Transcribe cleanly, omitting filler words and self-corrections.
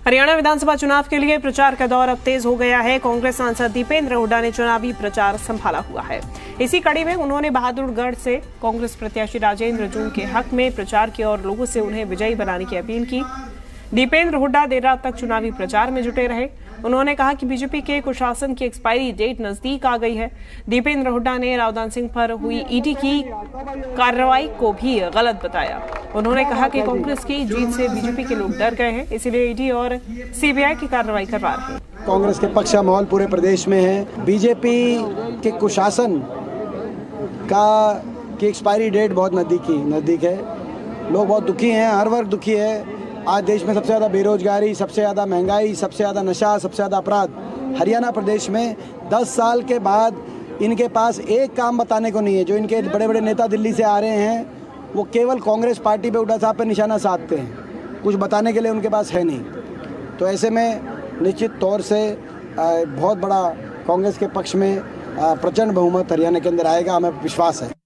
हरियाणा विधानसभा चुनाव के लिए प्रचार का दौर अब तेज हो गया है। कांग्रेस सांसद दीपेंद्र हुड्डा ने चुनावी प्रचार संभाला हुआ है। इसी कड़ी में उन्होंने बहादुरगढ़ से कांग्रेस प्रत्याशी राजेंद्र जून के हक में प्रचार किया और लोगों से उन्हें विजयी बनाने की अपील की। दीपेंद्र हुड्डा देर रात तक चुनावी प्रचार में जुटे रहे। उन्होंने कहा कि बीजेपी के कुशासन की एक्सपायरी डेट नजदीक आ गई है। दीपेंद्र हुड्डा ने रावदान सिंह पर हुई ईडी की कार्रवाई को भी गलत बताया। उन्होंने कहा कि कांग्रेस की जीत से बीजेपी के लोग डर गए हैं, इसलिए ईडी और सीबीआई की कार्रवाई करवा रहे हैं। कांग्रेस के पक्ष का माहौल पूरे प्रदेश में है। बीजेपी के कुशासन की एक्सपायरी डेट बहुत नज़दीक है। लोग बहुत दुखी हैं, हर वर्ग दुखी है। आज देश में सबसे ज़्यादा बेरोजगारी, सबसे ज़्यादा महंगाई, सबसे ज़्यादा नशा, सबसे ज़्यादा अपराध हरियाणा प्रदेश में 10 साल के बाद इनके पास एक काम बताने को नहीं है। जो इनके बड़े बड़े नेता दिल्ली से आ रहे हैं वो केवल कांग्रेस पार्टी पे हुड्डा साहब पे निशाना साधते हैं, कुछ बताने के लिए उनके पास है नहीं। तो ऐसे में निश्चित तौर से बहुत बड़ा कांग्रेस के पक्ष में प्रचंड बहुमत हरियाणा के अंदर आएगा, हमें विश्वास है।